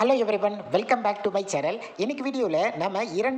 Hello everyone, welcome back to my channel. இன்னைக்கு வீடியோவில் நம்ம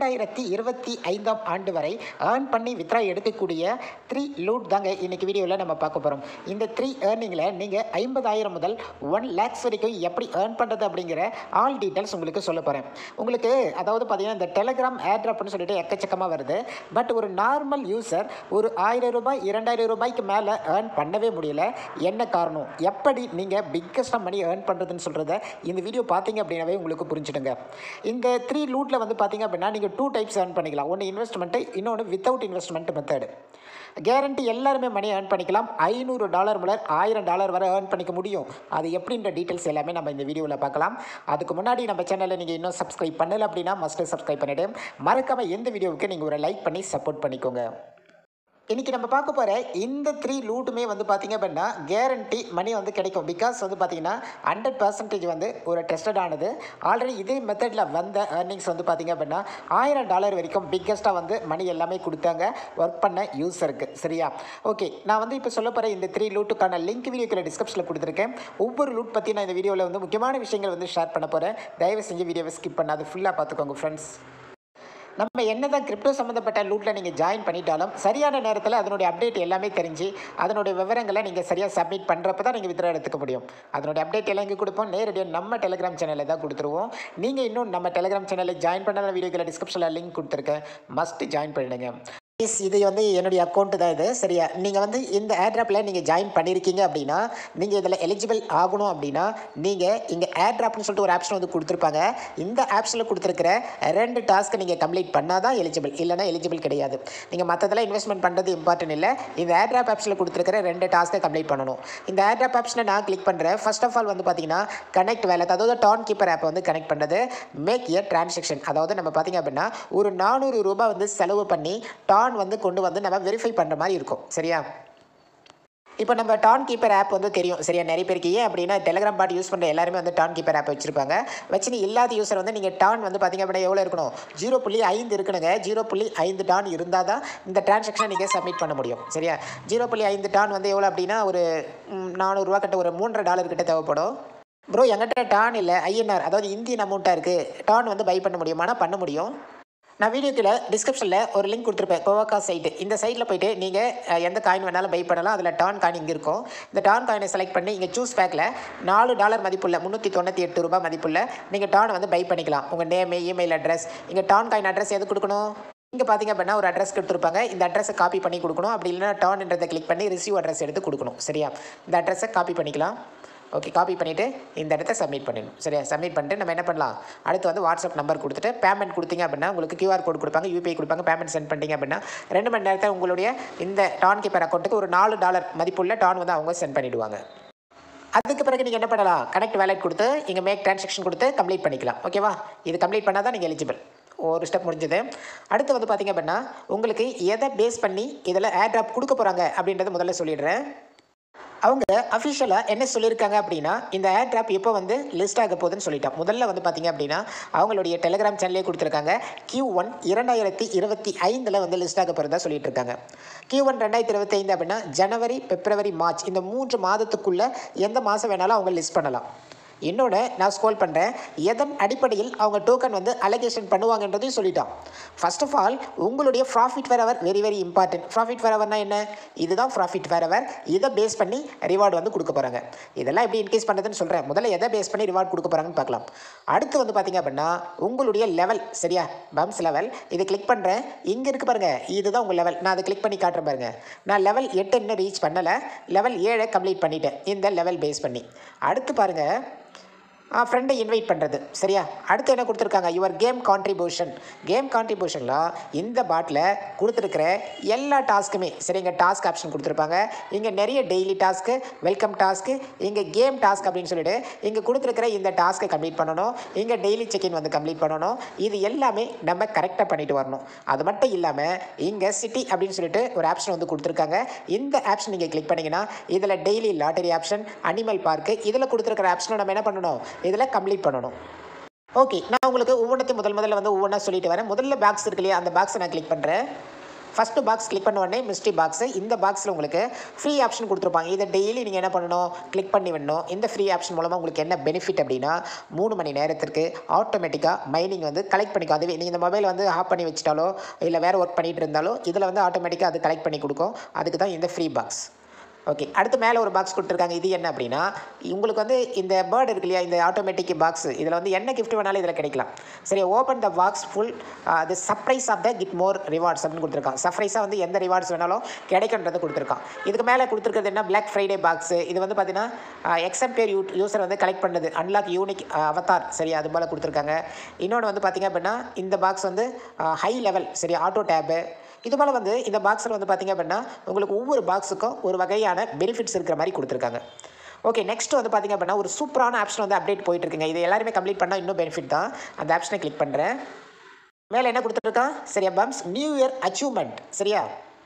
2025ஆம் ஆண்டு வரை ஏர்ன் பண்ணி வித்ரா எடுக்கக்கூடிய 3 லூட் தாங்க இன்னைக்கு வீடியோவில் நம்ம பார்க்க போகிறோம். இந்த 3 ஏர்னிங்கில் நீங்கள் 50,000 முதல் 1 lakhs வரைக்கும் எப்படி ஏர்ன் பண்ணுறது அப்படிங்கிற ஆல் டீட்டெயில்ஸ் உங்களுக்கு சொல்ல போகிறேன். உங்களுக்கு அதாவது பார்த்தீங்கன்னா இந்த டெலகிராம் ஏர்ட்ராப்னு சொல்லிட்டு எக்கச்சக்கமாக வருது. பட் ஒரு நார்மல் யூசர் ஒரு 1000 ரூபாய் 2000 ரூபாய்க்கு மேலே ஏர்ன் பண்ணவே முடியல. என்ன காரணம், எப்படி நீங்கள் பிக்கஸ்டாக மணி ஏர்ன் பண்ணுறதுன்னு சொல்கிறத இந்த வீடியோ பார்த்தீங்க அப்படின்னாவே உங்களுக்கு புரிஞ்சுடுங்க. இந்த 3 லூட்டில் வந்து பார்த்தீங்க அப்படின்னா நீங்கள் 2 டைப்ஸ் ஏர்ன் பண்ணிக்கலாம். ஒன்று இன்வெஸ்ட்மெண்ட்டு, இன்னொன்று வித்தவுட் இன்வெஸ்ட்மெண்ட் மெத்தடு. கேரண்டி எல்லாருமே மணி ஏர்ன் பண்ணிக்கலாம். $500 முதல் $1000 வரை ஏர்ன் பண்ணிக்க முடியும். அது எப்படின்ற டீட்டெயில்ஸ் எல்லாமே நம்ம இந்த வீடியோவில் பார்க்கலாம். அதுக்கு முன்னாடி நம்ம சேனலில் நீங்கள் இன்னும் சப்ஸ்கிரைப் பண்ணலை அப்படின்னா மஸ்ட்டு சப்ஸ்கிரைப் பண்ணிவிட்டு மறக்காமல் எந்த வீடியோவுக்கு நீங்கள் ஒரு லைக் பண்ணி சப்போர்ட் பண்ணிக்கோங்க. இன்றைக்கி நம்ம பார்க்க போகிற இந்த 3 லூட்டுமே வந்து பார்த்திங்க அப்படின்னா கேரண்டி மணி வந்து கிடைக்கும். பிகாஸ் வந்து பார்த்திங்கன்னா 100% வந்து ஒரு டெஸ்டட் ஆனது. ஆல்ரெடி இதே மெத்தடில் வந்த ஏர்னிங்ஸ் வந்து பார்த்திங்க அப்படின்னா $1000 வரைக்கும் பிக்கஸ்ட்டாக வந்து மணி எல்லாமே கொடுத்தாங்க ஒர்க் பண்ண யூஸருக்கு. சரியா? ஓகே, நான் வந்து இப்போ சொல்ல போகிற இந்த 3 லூட்டுக்கான லிங்க் வீடியோக்குள்ள டிஸ்கிரிப்ஷனில் கொடுத்துருக்கேன். ஒவ்வொரு லூட் பற்றி நான் இந்த வீடியோவில் வந்து முக்கியமான விஷயங்கள் வந்து ஷேர் பண்ண போகிறேன். தயவு செஞ்சு வீடியோவை ஸ்கிப் பண்ணாது ஃபுல்லாக பார்த்துக்கோங்க ஃப்ரெண்ட்ஸ். நம்ம என்ன தான் கிரிப்டோ சம்மந்தப்பட்ட லூட்டில் நீங்கள் ஜாயின் பண்ணிட்டாலும் சரியான நேரத்தில் அதனுடைய அப்டேட் எல்லாமே தெரிஞ்சு அதனுடைய விவரங்களை நீங்கள் சரியாக சப்மிட் பண்ணுறப்ப தான் நீங்கள் வித்ரா எடுத்துக்க முடியும். அதனுடைய அப்டேட் எல்லாம் இங்கே கொடுப்போம். நேரடியாக நம்ம டெலிகிராம் சேனலில் தான் கொடுத்துருவோம். நீங்கள் இன்னும் நம்ம டெலிகிராம் சேனலில் ஜாயின் பண்ணாத வீடியோக்களை டிஸ்கிரிப்ஷனில் லிங்க் கொடுத்துருக்கேன். மஸ்ட் ஜாயின் பண்ணிடுங்க. இது வந்து என்னுடைய அக்கௌண்ட்டு தான் இது. சரியா? நீங்கள் வந்து இந்த ஏர்ட்ராப்பில் நீங்கள் ஜாயின் பண்ணியிருக்கீங்க அப்படின்னா நீங்கள் இதில் எலிஜிபிள் ஆகணும் அப்படின்னா நீங்கள் இங்கே ஏர்ட்ராப்னு சொல்லிட்டு ஒரு ஆப்ஷன் வந்து கொடுத்துருப்பாங்க. இந்த ஆப்ஷனில் கொடுத்துருக்கிற 2 டாஸ்க்கை நீங்கள் கம்ப்ளீட் பண்ணால் தான் எலிஜிபிள், இல்லைனா எலிஜிபிள் கிடையாது. நீங்கள் மற்றதெல்லாம் இன்வெஸ்ட்மெண்ட் பண்ணுறது இம்பார்ட்டன் இல்லை. இந்த ஏர்ட்ராப் ஆப்ஷனில் கொடுத்துருக்கிற 2 டாஸ்க்கை கம்ப்ளீட் பண்ணணும். இந்த ஏர்ட்ராப் ஆப்ஷனை நான் கிளிக் பண்ணுறேன். ஃபர்ஸ்ட் ஆஃப் ஆல் வந்து பார்த்தீங்கன்னா கனெக்ட் வேலட், அதாவது டான் கீப்பர் ஆப்பை வந்து கனெக்ட் பண்ணுறது. மேக் எ டிரான்சாக்ஷன், அதாவது நம்ம பார்த்தீங்க அப்படின்னா ஒரு 400 ரூபாய் வந்து செலவு பண்ணி டான் வந்து கொண்டு வந்து நம்ம வெரிஃபை பண்ணுற மாதிரி இருக்கும். சரியா? இப்போ நம்ம டான் கீப்பர் ஆப் வந்து தெரியும். சரியா? நிறைய பேருக்கு ஏன் அப்படின்னா டெலிகிராம் பாட் யூஸ் பண்ணுற எல்லாருமே வந்து டான் கீப்பர் ஆப் வச்சிருப்பாங்க. வச்சு இல்லாத யூஸர் வந்து நீங்கள் டான் வந்து பார்த்திங்க அப்படின்னா எவ்வளோ இருக்கணும், 0.5 இருக்கணுங்க. 0.5 டான் இருந்தால் தான் இந்த டிரான்சாக்ஷனை நீங்கள் சப்மிட் பண்ண முடியும். சரியா? 0.5 டான் வந்து எவ்வளோ அப்படின்னா ஒரு 400 ரூபா கிட்ட, ஒரு $3 கிட்ட தேவைப்படும். ப்ரோ என்கிட்ட டான் இல்லை, INR அதாவது இந்தியன் அமௌண்ட்டாக இருக்குது. டான் வந்து பை பண்ண முடியுமானா பண்ண முடியும். நான் வீடியோக்குள்ள டிஸ்கிரிப்ஷனில் ஒரு லிங்க் கொடுத்துருப்பேன், கோவாக்கா சைட்டு. இந்த சைட்டில் போய்ட்டு நீங்கள் எந்த காயின் வேணாலும் பை பண்ணலாம். அதில் டான் காயின் இங்கே இருக்கும். இந்த டான் காயினை செலக்ட் பண்ணி இங்கே சூஸ் பேக்கில் $4 மதிப்புள்ள, $398 மதிப்புள்ள நீங்கள் டான் வந்து பை பண்ணிக்கலாம். உங்கள் நேம், இமெயில் அட்ரஸ், இங்கே டான் காயின் அட்ரஸ் எது கொடுக்கணும், இங்கே பார்த்தீங்க அப்படின்னா ஒரு அட்ரஸ் கொடுத்துருப்பாங்க. இந்த அட்ரஸை காப்பி பண்ணி கொடுக்கணும். அப்படி இல்லைனா டான்ன்றதை கிளிக் பண்ணி ரிசீவ் அட்ரஸ் எடுத்து கொடுக்கணும். சரியா? இந்த அட்ரஸை காப்பி பண்ணிக்கலாம். ஓகே, காப்பி பண்ணிவிட்டு இந்த இடத்த சப்மிட் பண்ணிடணும். சரியா? சப்மிட் பண்ணிட்டு நம்ம என்ன பண்ணலாம், அடுத்து வந்து வாட்ஸ்அப் நம்பர் கொடுத்துட்டு பேமெண்ட் கொடுத்தீங்க அப்படின்னா உங்களுக்கு QR கோட் கொடுப்பாங்க, UPI கொடுப்பாங்க. பேமெண்ட் சென்ட் பண்ணிட்டீங்க அப்படின்னா 2 மணி நேரத்தில் உங்களுடைய இந்த டான் கீப்பர் அக்கௌண்ட்டுக்கு ஒரு $4 மதிப்புள்ள டான் வந்து அவங்க சென்ட் பண்ணிவிடுவாங்க. அதுக்கு பிறகு நீங்கள் என்ன பண்ணலாம், கனெக்ட் வேலட் கொடுத்து இங்கே மேக் டிரான்சாக்ஷன் கொடுத்து கம்ப்ளீட் பண்ணிக்கலாம். ஓகேவா? இது கம்ப்ளீட் பண்ணால் தான் நீங்கள் எலிஜிபிள். ஒரு ஸ்டெப் முடிஞ்சது. அடுத்து வந்து பார்த்திங்க அப்படின்னா உங்களுக்கு எதை பேஸ் பண்ணி இதில் ஏர்ட்ராப் கொடுக்க போகிறாங்க அப்படின்றத முதல்ல சொல்லிடுறேன். அவங்க அஃபிஷியலாக என்ன சொல்லியிருக்காங்க அப்படின்னா இந்த ஏர்ட்ராப் எப்போ வந்து லிஸ்ட் ஆக போகுதுன்னு சொல்லிட்டான். முதல்ல வந்து பார்த்திங்க அப்படின்னா அவங்களுடைய டெலிகிராம் சேனலே கொடுத்துருக்காங்க. Q1 2025 வந்து லிஸ்ட் ஆக போகிறதா சொல்லிட்டு இருக்காங்க. Q1 2025 அப்படின்னா ஜனவரி, பிப்ரவரி, மார்ச் இந்த 3 மாதத்துக்குள்ளே எந்த மாதம் வேணாலும் அவங்க லிஸ்ட் பண்ணலாம். என்னோட நான் ஸ்க்ரோல் பண்ணுறேன், எதன் அடிப்படையில் அவங்க டோக்கன் வந்து அலகேஷன் பண்ணுவாங்கன்றதையும் சொல்லிட்டான். ஃபர்ஸ்ட் ஆஃப் ஆல் உங்களுடைய profit per hour very very important. Profit per அவர்னா என்ன, இதுதான் ப்ராஃபிட் வேர் அவர். இதை பேஸ் பண்ணி ரிவார்டு வந்து கொடுக்க போகிறாங்க. இதெல்லாம் எப்படி இன்க்ரீஸ் பண்ணுறதுன்னு சொல்கிறேன். முதல்ல எதை பேஸ் பண்ணி ரிவார்டு கொடுக்க போகிறாங்கன்னு பார்க்கலாம். அடுத்து வந்து பார்த்திங்க அப்படின்னா உங்களுடைய லெவல். சரியா? Bumps level. இதை கிளிக் பண்ணுறேன். இங்கே இருக்குது பாருங்கள், இதுதான் உங்கள் லெவல். நான் அதை கிளிக் பண்ணி காட்டுறேன் பாருங்கள். நான் லெவல் 8 இன்னும் ரீச் பண்ணலை. லெவல் 7 கம்ப்ளீட் பண்ணிட்டேன் இந்த லெவல் பேஸ் பண்ணி. அடுத்து பாருங்கள், ஃப்ரெண்டை இன்வைட் பண்ணுறது. சரியா? அடுத்து என்ன கொடுத்துருக்காங்க, யுவர் கேம் கான்ட்ரிபியூஷன். கேம் கான்ட்ரிபியூஷனில் இந்த பாட்டில் கொடுத்துருக்கிற எல்லா டாஸ்க்குமே சரி, இங்கே டாஸ்க் ஆப்ஷன் கொடுத்துருப்பாங்க. இங்கே நிறைய டெய்லி டாஸ்க்கு, வெல்கம் டாஸ்க்கு, இங்கே கேம் டாஸ்க் அப்படின்னு சொல்லிட்டு இங்கே கொடுத்துருக்கிற இந்த டாஸ்க்கை கம்ப்ளீட் பண்ணணும். இங்கே டெய்லி செக்இன் வந்து கம்ப்ளீட் பண்ணணும். இது எல்லாமே நம்ம கரெக்டாக பண்ணிட்டு வரணும். அது மட்டும் இல்லாமல் இங்கே சிட்டி அப்படின்னு சொல்லிட்டு ஒரு ஆப்ஷன் வந்து கொடுத்துருக்காங்க. இந்த ஆப்ஷன் நீங்கள் கிளிக் பண்ணிங்கன்னா இதில் daily lottery option, animal park, இதில் கொடுத்துருக்கிற ஆப்ஷனை நம்ம என்ன பண்ணணும், இதில் கம்ப்ளீட் பண்ணணும். ஓகே, நான் உங்களுக்கு ஒவ்வொன்றத்தையும் முதல்ல வந்து ஒவ்வொன்றா சொல்லிட்டு வரேன். முதல்ல பாக்ஸ் இருக்கு இல்லையா, அந்த பாக்ஸை நான் கிளிக் பண்ணுறேன். ஃபஸ்ட்டு பாக்ஸ் கிளிக் பண்ண உடனே மிஸ்ட்ரி பாக்ஸு, இந்த பாக்ஸில் உங்களுக்கு ஃப்ரீ ஆப்ஷன் கொடுத்துருப்பாங்க. இதை டெய்லி நீங்கள் என்ன பண்ணணும், கிளிக் பண்ணி விடணும். இந்த ஃப்ரீ ஆப்ஷன் மூலமாக உங்களுக்கு என்ன பெனிஃபிட் அப்படின்னா 3 மணி நேரத்திற்கு ஆட்டோமேட்டிக்காக மைனிங் வந்து கலெக்ட் பண்ணிக்கும். அதுவே நீங்கள் இந்த மொபைல் வந்து ஆஃப் பண்ணி வச்சிட்டாலோ இல்லை வேறு ஒர்க் பண்ணிகிட்டு இருந்தாலோ இதில் வந்து ஆட்டோமேட்டிக்காக அது கலெக்ட் பண்ணி கொடுக்கும். அதுக்கு தான் இந்த ஃப்ரீ பாக்ஸ். ஓகே, அடுத்து மேலே ஒரு பாக்ஸ் கொடுத்துருக்காங்க. இது என்ன அப்படின்னா உங்களுக்கு வந்து இந்த பேர்டு இருக்கு இல்லையா, இந்த ஆட்டோமேட்டிக் பாக்ஸ், இதில் வந்து என்ன கிஃப்ட் வேணாலும் இதில் கிடைக்கலாம். சரி, ஓப்பன் த பாக்ஸ் ஃபுல் அது surprise of the get more rewards அப்படின்னு கொடுத்துருக்கான். சர்ப்ரைஸாக வந்து எந்த ரிவார்ட்ஸ் வேணாலும் கிடைக்கின்றது கொடுத்துருக்கான். இதுக்கு மேலே கொடுத்துருக்கிறது என்ன, பிளாக் ஃப்ரைடே பாக்ஸு. இது வந்து பார்த்தீங்கன்னா எக்ஸாம்பியர் யூசர் வந்து கலெக்ட் பண்ணுறது, அன்லாக் யூனிக் அவதார். சரி, அது போல் கொடுத்துருக்காங்க. இன்னொன்று வந்து பார்த்திங்க அப்படின்னா இந்த பாக்ஸ் வந்து ஹை லெவல், சரி, ஆட்டோ டேபு. இது போல் வந்து இந்த பாக்ஸில் வந்து பார்த்திங்க அப்படின்னா உங்களுக்கு ஒவ்வொரு பாக்ஸுக்கும் ஒரு வகையான பெனிஃபிட்ஸ் இருக்கிற மாதிரி கொடுத்துருக்காங்க. ஓகே, நெக்ஸ்ட் வந்து பார்த்திங்க அப்படின்னா ஒரு சூப்பரான ஆப்ஷன் வந்து அப்டேட் போயிட்டு இருக்குங்க. இது எல்லாருமே கம்ப்ளீட் பண்ணால் இன்னும் பெனிஃபிட் தான். அந்த ஆப்ஷனை கிளிக் பண்ணுறேன். மேலே என்ன கொடுத்துருக்கான், சரியா, பம்ப்ஸ் நியூ இயர் அச்சீவ்மெண்ட். சரியா,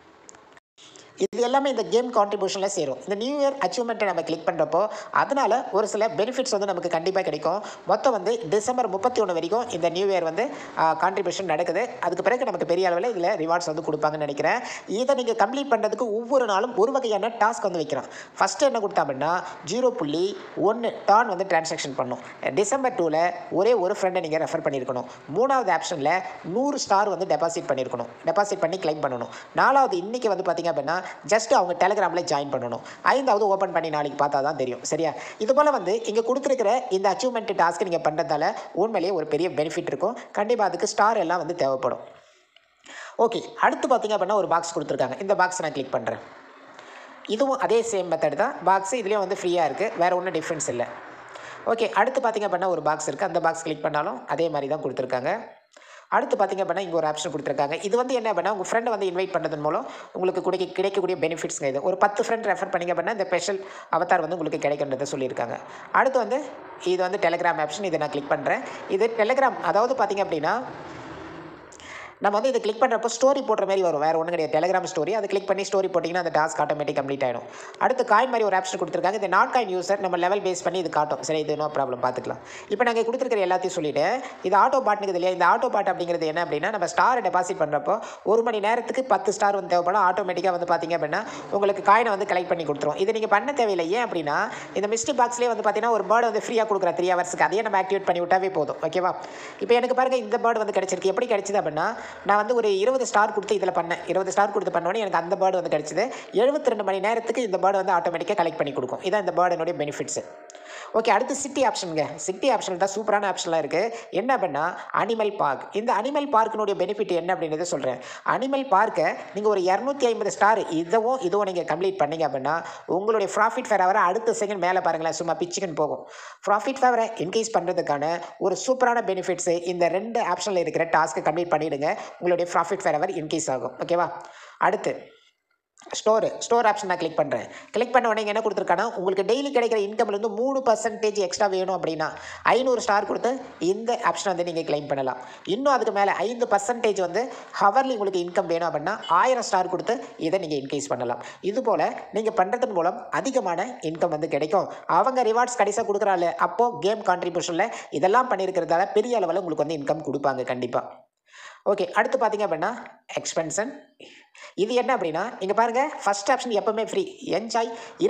இது எல்லாமே இந்த கேம் கான்ட்ரிபியூஷனில் சேரும். இந்த நியூ இயர் அச்சீவ்மெண்ட்டை நம்ம கிளிக் பண்ணுறப்போ அதனால் ஒரு சில பெனிஃபிட்ஸ் வந்து நமக்கு கண்டிப்பாக கிடைக்கும். மொத்தம் வந்து டிசம்பர் 31 வரைக்கும் இந்த நியூ இயர் வந்து கான்ட்ரிபியூஷன் நடக்குது. அதுக்கு பிறகு நமக்கு பெரிய அளவில் இதில் ரிவார்ட்ஸ் வந்து கொடுப்பாங்கன்னு நினைக்கிறேன். இதை நீங்கள் கம்ப்ளீட் பண்ணுறதுக்கு ஒவ்வொரு நாளும் ஒரு வகையான டாஸ்க் வந்து வைக்கிறோம். ஃபஸ்ட்டு என்ன கொடுத்தா அப்படின்னா 0.1 டான் வந்து டிரான்சாக்ஷன் பண்ணணும். டிசம்பர் 2ல் ஒரே ஒரு ஃப்ரெண்டை நீங்கள் ரெஃபர் பண்ணியிருக்கணும். 3வது ஆப்ஷனில் 100 ஸ்டார் வந்து டெபாசிட் பண்ணியிருக்கணும், டெபாசிட் பண்ணி கிளைம் பண்ணணும். 4வது இன்றைக்கி வந்து பார்த்திங்க அப்படின்னா ஜஸ்ட் அவங்க டெலிகிராமில் ஜாயின் பண்ணணும். 5வது ஓப்பன் பண்ணி நாளைக்கு பார்த்தா தான் தெரியும். சரியா, இது போல் வந்து இங்கே கொடுத்துருக்கிற இந்த அச்சீவ்மெண்ட் டாஸ்க்கு நீங்கள் பண்ணுறதால உண்மையிலேயே ஒரு பெரிய பெனிஃபிட் இருக்கும். கண்டிப்பாக அதுக்கு ஸ்டார் எல்லாம் வந்து தேவைப்படும். ஓகே, அடுத்து பார்த்திங்க அப்படின்னா ஒரு பாக்ஸ் கொடுத்துருக்காங்க. இந்த பாக்ஸ் நான் கிளிக் பண்ணுறேன். இதுவும் அதே சேம் மெத்தட் தான். பாக்ஸு இதுலேயும் வந்து ஃப்ரீயாக இருக்குது, வேறு ஒன்றும் டிஃப்ரென்ஸ் இல்லை. ஓகே, அடுத்து பார்த்திங்க அப்படின்னா ஒரு பாக்ஸ் இருக்குது. அந்த பாக்ஸ் கிளிக் பண்ணாலும் அதே மாதிரி தான் கொடுத்துருக்காங்க. அடுத்து பார்த்திங்க அப்படின்னா இங்கே ஒரு ஆப்ஷன் கொடுத்துருக்காங்க. இது வந்து என்ன அப்படின்னா உங்கள் ஃப்ரெண்டை வந்து இன்வைட் பண்ணுறதன் மூலம் உங்களுக்கு கிடைக்கக்கூடிய பெனிஃபிட்ஸ்ங்க. இது ஒரு 10 ஃப்ரெண்ட் ரெஃபர் பண்ணிங்க அப்படின்னா இந்த ஸ்பெஷல் அவதார் வந்து உங்களுக்கு கிடைக்கின்றதை சொல்லியிருக்காங்க. அடுத்து வந்து இது வந்து டெலிகிராம் ஆப்ஷன். இதை நான் கிளிக் பண்ணுறேன். இது டெலிகிராம், அதாவது பார்த்திங்க அப்படின்னா நம்ம வந்து இதை கிளிக் பண்ணுறப்போ ஸ்டோரி போடுற மாதிரி வரும், வேறு ஒன்றும் கிடையாது. டெலிகிராம் ஸ்டோரி, அதை கிளிக் பண்ணி ஸ்டோரி போட்டிங்கன்னா அந்த டாஸ்க் ஆட்டோமேட்டிக் கம்ப்ளீட் ஆகிடும். அடுத்து காயின் மாதிரி ஒரு ஆப்ஷன் கொடுத்துருக்காங்க. இது நாட் காயின் யூசர், நம்ம லெவல் பேஸ் பண்ணி இது காட்டும். சரி, இது நோ ப்ராப்ளம், பார்த்துக்கலாம். இப்போ நாங்கள் கொடுத்துருக்கிற எல்லாத்தையும் சொல்லிவிட்டு இது ஆட்டோ பாட்னுக்குது இல்லையா, இந்த ஆட்டோ பாட் அப்படிங்கிறது என்ன அப்படின்னா நம்ம ஸ்டார் டெபாசிட் பண்ணுறப்போ 1 மணி நேரத்துக்கு 10 ஸ்டார் வந்து தேவைப்படும். ஆட்டோமேட்டிக்காக வந்து பார்த்திங்க அப்படின்னா உங்களுக்கு காயினை வந்து கலெக்ட் பண்ணி கொடுத்துரும். இது நீங்கள் பண்ண தேவையில்லை. ஏன் அப்படின்னா இந்த மிஸ்ட்ரி பாக்ஸ்லேயே வந்து பார்த்தீங்கன்னா ஒரு பேர்டு வந்து ஃப்ரீயாக கொடுக்குற 3 ஹவர்ஸ்க்கு, அதையே நம்ம ஆக்டிவேட் பண்ணி விட்டாவே போதும். ஓகேவா, இப்போ எனக்கு பாருங்கள் இந்த பேர்டு வந்து கிடச்சிருக்கு. எப்படி கிடச்சிது அப்படின்னா நான் வந்து ஒரு 20 ஸ்டார் கொடுத்து இதில் பண்ணேன். 20 ஸ்டார் கொடுத்து பண்ணோன்னே எனக்கு அந்த பேர்டு வந்து கிடச்சிது. 72 மணி நேரத்துக்கு இந்த பேர்டு வந்து ஆட்டோமேட்டிக்காக கலெக்ட் பண்ணி கொடுக்கும். இதான் இந்த பேர்டனுடைய பெனிஃபிட்ஸ். ஓகே, அடுத்து சிட்டி ஆப்ஷனுங்க. சிட்டி ஆப்ஷன் தான் சூப்பரான ஆப்ஷன்லாம் இருக்குது. என்ன அப்படின்னா அனிமல் பார்க். இந்த அனிமல் பார்க்கினுடைய பெனிஃபிட் என்ன அப்படின்றத சொல்கிறேன். அனிமல் பார்க்கை நீங்கள் ஒரு 250 ஸ்டார் இதுவும் நீங்கள் கம்ப்ளீட் பண்ணிங்க அப்படின்னா உங்களுடைய ப்ராஃபிட் ஃபேர் அவரை அடுத்த செகண்ட் மேலே பாருங்களேன், சும்மா பிச்சுக்குன்னு போகும். ப்ராஃபிட் ஃபேவரை இன்க்ரீஸ் பண்ணுறதுக்கான ஒரு சூப்பரான பெனிஃபிட்ஸு இந்த 2 ஆப்ஷனில் இருக்கிற டாஸ்க்கு கம்ப்ளீட் பண்ணிவிடுங்க. உங்களுடைய ப்ராஃபிட் ஃபேர் அவர் இன்க்ரீஸ் ஆகும். ஓகேவா, அடுத்து ஸ்டோர் ஆப்ஷன் நான் கிளிக் பண்ணுறேன். கிளிக் பண்ண உடனே என்ன கொடுத்துருக்கானா உங்களுக்கு டெய்லி கிடைக்கிற இன்கம்லேருந்து 3% எக்ஸ்ட்ரா வேணும் அப்படின்னா 500 ஸ்டார் கொடுத்து இந்த ஆப்ஷனை வந்து நீங்கள் கிளைம் பண்ணலாம். இன்னும் அதுக்கு மேலே 5% வந்து ஹவர்லி உங்களுக்கு இன்கம் வேணும் அப்படின்னா 1000 ஸ்டார் கொடுத்து இதை நீங்கள் இன்க்ரீஸ் பண்ணலாம். இது போல் நீங்கள் பண்ணுறதன் மூலம் அதிகமான இன்கம் வந்து கிடைக்கும். அவங்க ரிவார்ட்ஸ் கடைசியாக கொடுக்குறாள், அப்போது கேம் கான்ட்ரிபியூஷனில் இதெல்லாம் பண்ணியிருக்கிறதால பெரிய அளவில் உங்களுக்கு வந்து இன்கம் கொடுப்பாங்க கண்டிப்பாக. ஓகே, அடுத்து பார்த்திங்க அப்படின்னா எக்ஸ்பென்ஷன். இது என்ன அப்படின்னா இங்கே பாருங்கள், ஃபஸ்ட் ஆப்ஷன் எப்போவுமே free. Enjoy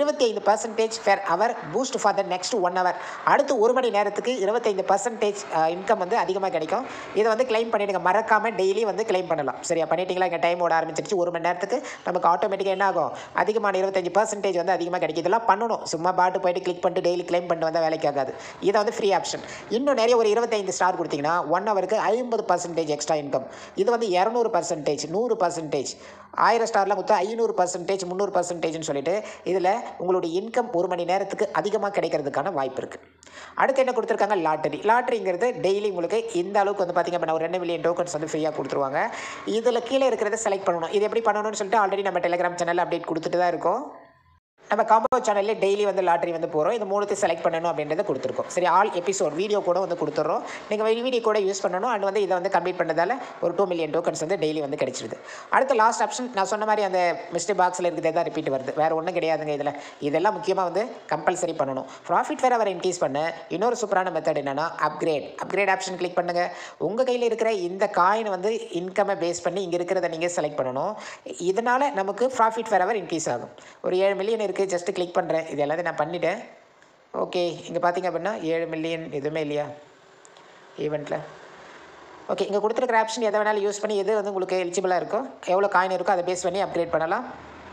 25% per hour boost for the next 1 hour. அடுத்து 1 மணி நேரத்துக்கு 25% இன்கம் வந்து அதிகமாக கிடைக்கும். இதை வந்து கிளைம் பண்ணிவிடுங்க, மறக்காமல் டெய்லி வந்து கிளைம் பண்ணலாம். சரியா, பண்ணிட்டீங்களா? இங்கே டைம் ஓட ஆரம்பிச்சிருச்சு. 1 மணி நேரத்துக்கு நமக்கு ஆட்டோமேட்டிக்காக என்ன ஆகும், அதிகமான 25% வந்து அதிகமாக கிடைக்கும். இதெல்லாம் பண்ணணும், சும்மா பாட்டு போய்ட்டு கிளிக் பண்ணிட்டு டெய்லி கிளைம் பண்ணிட்டு வந்தால் வேலைக்கு ஆகாது. இதை வந்து ஃப்ரீ ஆப்ஷன். இன்னும் நிறைய ஒரு 25 ஸ்டார் கொடுத்தீங்கன்னா 1 ஹவருக்கு 50% எக்ஸ்ட்ரா இன்கம். இது வந்து 200%, 100%, 1000 ஸ்டாரில் மொத்தம் 500%, 300%ன்னு சொல்லிட்டு இதில் உங்களுடைய இன்கம் 1 மணி நேரத்துக்கு அதிகமாக கிடைக்கிறதுக்கான வாய்ப்பு இருக்குது. அடுத்து என்ன கொடுத்துருக்காங்க, லாட்டரிங்கிறது டெய்லி உங்களுக்கு இந்த அளவுக்கு வந்து பார்த்திங்க அப்படின்னா ஒரு 2 மில்லியன் டோக்கன்ஸ் வந்து ஃப்ரீயாக கொடுத்துருவாங்க. இதில் கீழே இருக்கிறத செலக்ட் பண்ணணும். இது எப்படி பண்ணணும்னு சொல்லிட்டு ஆல்ரெடி நம்ம டெலிகிராம் சேனலில் அப்டேட் கொடுத்துட்டு தான் இருக்கோம். நம்ம காம்போ சேனல்ல டெய்லி வந்து லாட்டரி வந்து போகிறோம். இது மூணுத்தையும் செலக்ட் பண்ணணும் அப்படின்றத கொடுத்துருக்கோம். சரி, ஆல் எபிசோட் வீடியோ கூட வந்து கொடுத்துட்றோம். நீங்கள் வீடியோ கூட யூஸ் பண்ணணும். அண்ட் வந்து இதை வந்து கம்ப்ளீட் பண்ணதால் ஒரு 2 மில்லியன் டோக்கன்ஸ் வந்து டெய்லி வந்து கிடைச்சிருது. அடுத்த லாஸ்ட் ஆப்ஷன் நான் சொன்ன மாதிரி அந்த மிஸ்டர் பாக்ஸில் இருக்கிறதே தான் ரிப்பீட் வருது. வேறு ஒன்றும் கிடையாதுங்க. இதெல்லாம் முக்கியமாக வந்து கம்பல்சரி பண்ணணும். ப்ராஃபிட் வேறு அவர் இன்க்ரீஸ் பண்ண இன்னொரு சூப்பரான மெத்தட் என்னென்னா அப்கிரேட் ஆப்ஷன் கிளிக் பண்ணுங்கள். உங்கள் கையில் இருக்கிற இந்த காயின் வந்து இன்கம்மை பேஸ் பண்ணி இங்கே இருக்கிறத நீங்கள் செலக்ட் பண்ணணும். இதனால் நமக்கு ப்ராஃபிட் வேறு அவர் இன்க்ரீஸ் ஆகும். ஒரு 7 மில்லியன் இருக்குது. ஜஸ்ட்டு கிளிக் பண்ணுறேன். இது எல்லாத்தையும் நான் பண்ணிவிட்டேன். ஓகே, இங்கே பார்த்தீங்க அப்படின்னா 7 மில்லியன் எதுவுமே இல்லையா ஈவெண்ட்டில். ஓகே, இங்கே கொடுத்துருக்கிற ஆப்ஷன் எதை வேணாலும் யூஸ் பண்ணி எது வந்து உங்களுக்கு எலிஜிபிளாக இருக்கோ, எவ்வளோ காயின் இருக்கோ அதை பேஸ் பண்ணி அப்கிரேட் பண்ணலாம்.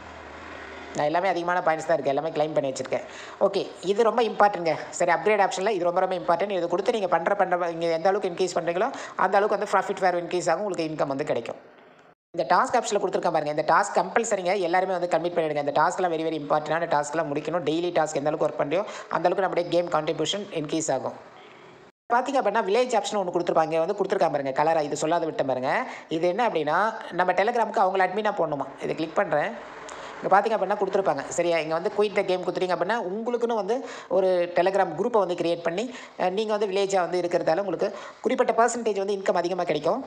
நான் எல்லாமே அதிகமான பாயிண்ட்ஸ் தான் இருக்குது, எல்லாமே கிளைம் பண்ணி வச்சுருக்கேன். ஓகே, இது ரொம்ப இம்பார்ட்டன்ட்ங்க. சரி, அப்கிரேட் ஆப்ஷனில் இது ரொம்ப இம்பார்ட்டன்ட். இது கொடுத்து நீங்கள் பண்ணுற இங்கே எந்த அளவுக்கு இன்க்ரீஸ் பண்ணுறீங்களோ அந்த அளவுக்கு வந்து ப்ராஃபிட் வேறு இன்க்ரீஸ் ஆகும், உங்களுக்கு இன்கம் வந்து கிடைக்கும். இந்த டாஸ்க் ஆப்ஷனில் கொடுத்துருக்க பாருங்கள். இந்த டாஸ்க் கம்பல்சரிங்க, எல்லாருமே வந்து கம்ப்ளீட் பண்ணிவிடுங்க. இந்த டாஸ்க்லாம் வெரி இம்பார்ட்டன்டான டாஸ்க்லாம் முடிக்கணும். டெய்லி டாஸ்க் எந்த அளவுக்கு ஒர்க் பண்ணுறியோ அந்தளவுக்கு நம்மளுடைய கேம் கான்ட்ரிபியூஷன் இன்க்ரீஸ் ஆகும். பார்த்திங்க அப்படின்னா வில்லேஜ் ஆப்ஷன் ஒன்று கொடுத்துருப்பாங்க, வந்து கொடுத்துருக்காங்க பாருங்க கலராக. இது சொல்லாத விட்ட பாருங்க. இது என்ன அப்படின்னா நம்ம டெலிகிராமுக்கு அவங்கள அட்மினாக போடணுமா. இதை கிளிக் பண்ணுறேன். இங்கே பார்த்திங்க அப்படின்னா கொடுத்துருப்பாங்க. சரியா, இங்கே வந்து குயிட் த கேம் கொடுத்துட்டீங்க அப்படின்னா உங்களுக்குன்னு வந்து ஒரு டெலிகிராம் குரூப்பை வந்து கிரியேட் பண்ணி நீங்கள் வந்து வில்லேஜாக வந்து இருக்கிறதால உங்களுக்கு குறிப்பிட்ட பர்சன்டேஜ் வந்து இன்கம் அதிகமாக கிடைக்கும்.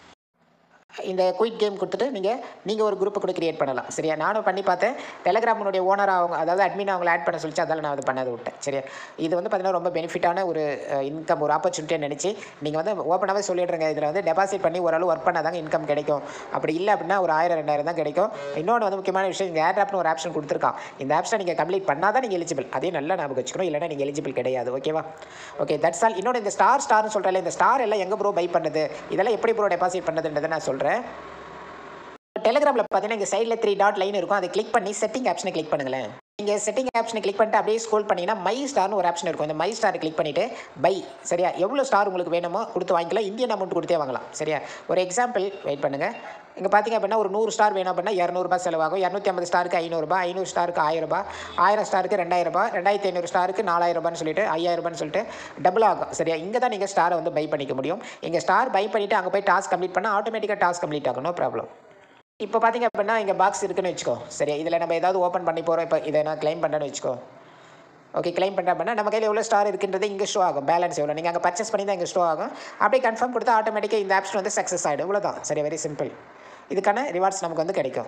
இந்த குயிக் கேம் கொடுத்துட்டு நீங்கள் ஒரு குரூப்பை கூட கிரியேட் பண்ணலாம். சரியா, நானும் பண்ணி பார்த்தேன். டெலிகிராமுடைய ஓனராக அவங்க, அதாவது அட்மின் அவங்களை ஆட் பண்ண சொல்லிச்சு, அதால் நான் அதை பண்ணாத விட்டேன். சரியா, இது வந்து பார்த்தீங்கன்னா ரொம்ப பெனிஃபிட்டான ஒரு இன்கம், ஒரு ஆப்பர்ச்சுனிட்டியை நினச்சி நீங்கள் வந்து ஓப்பனாகவே சொல்லிடுறேங்க. இதில் வந்து டெபாசிட் பண்ணி ஓரளவு ஒர்க் பண்ணால் தாங்க இன்கம் கிடைக்கும். அப்படி இல்லை அப்படின்னா ஒரு 1000-2000 தான் கிடைக்கும். இன்னொன்று வந்து முக்கியமான விஷயம், இங்கே ஏர்ட்ராப்னு ஒரு ஆப்ஷன் கொடுத்துருக்கான். இந்த ஆப்ஷனை நீங்கள் கம்ப்ளீட் பண்ணால் தான் நீங்கள் எலிஜிபிள். அதே நல்லா ஞாபகம் வச்சுக்கணும், இல்லைனா நீங்கள் எலிஜிபிள் கிடையாது. ஓகேவா? Okay, that's all. இன்னொன்று இந்த ஸ்டார்னு சொல்கிறேன், இந்த ஸ்டார் எல்லாம் எங்கே ப்ரோ பை பண்ணுறது, இதெல்லாம் எப்படி ப்ரோ டெபாசிட் பண்ணுறதுன்றதை நான் சொல்கிறேன். டெலிகிராமில் பார்த்தீங்கன்னா இங்கே சைடில் 3 டாட் லைன் இருக்கும். அதை கிளிக் பண்ணி செட்டிங் ஆப்ஷனை கிளிக் பண்ணுங்களேன். நீங்கள் செட்டிங் ஆப்ஷனை கிளிக் பண்ணிட்டு அப்படியே ஸ்க்ரோல் பண்ணிங்கன்னா மை ஸ்டார்னு ஒரு ஆப்ஷன் இருக்கும். இந்த மை ஸ்டாரை கிளிக் பண்ணிவிட்டு பை. சரியா, எவ்வளோ ஸ்டார் உங்களுக்கு வேணுமோ கொடுத்து வாங்கிக்கலாம். இந்தியன் அமௌண்ட் கொடுத்தே வாங்கலாம். சரியா, ஒரு எக்ஸாம்பிள் வெயிட் பண்ணுங்கள். இங்கே பார்த்தீங்க அப்படின்னா ஒரு 100 ஸ்டார் வேணும் அப்படின்னா 200 செலவாகும். 250 ஸ்டாருக்கு 500, 500 ஸ்டாருக்கு 1000, 1000 ஸ்டாருக்கு 2000, 2500 ஸ்டாருக்கு 4000 சொல்லிட்டு 5000 சொல்லிட்டு டபுள் ஆகும். சரியா, இங்கே தான் நீங்கள் ஸ்டாரை வந்து பை பண்ணிக்க முடியும். இங்கே ஸ்டார் பை பண்ணிவிட்டு அங்கே போய் டாஸ்க் கம்ப்ளீட் பண்ணால் ஆட்டோமேட்டிக்காக டாஸ்க் கம்ப்ளீட் ஆகும். No problem. இப்போ பார்த்திங்க அப்படின்னா இங்கே பாக்ஸ் இருக்குன்னு வச்சுக்கோ. சரியா, இதில் நம்ம ஏதாவது ஓப்பன் பண்ணி போகிறோம். இப்போ இதை நான் கிளைம் பண்ணுறேன்னு வச்சுக்கோ. ஓகே, கிளைம் பண்ணுறேன் அப்படின்னா நம்ம கையில் எவ்வளோ ஸ்டார் இருக்குன்றது இங்கே ஷோ ஆகும். பேலன்ஸ் எவ்வளோ நீங்கள் அங்கே பர்ச்சேஸ் பண்ணி தான் இங்கே ஷோ ஆகும். அப்படியே கன்ஃபார்ம் கொடுத்தா ஆட்டோமேட்டிக்காக இந்த ஆப்ஷன் வந்து சக்ஸஸ் ஆகிடும். இவ்வளோ தான். சரி, வெரி சிம்பிள். இதுக்கான ரிவார்ட்ஸ் நமக்கு வந்து கிடைக்கும்.